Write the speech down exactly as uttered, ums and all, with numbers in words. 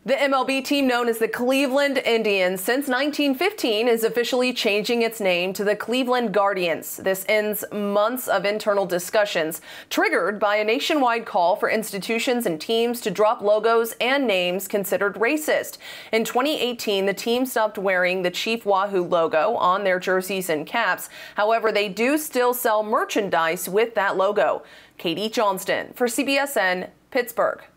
The M L B team known as the Cleveland Indians since nineteen fifteen is officially changing its name to the Cleveland Guardians. This ends months of internal discussions triggered by a nationwide call for institutions and teams to drop logos and names considered racist. In twenty eighteen, the team stopped wearing the Chief Wahoo logo on their jerseys and caps. However, they do still sell merchandise with that logo. Katie Johnston for C B S N, Pittsburgh.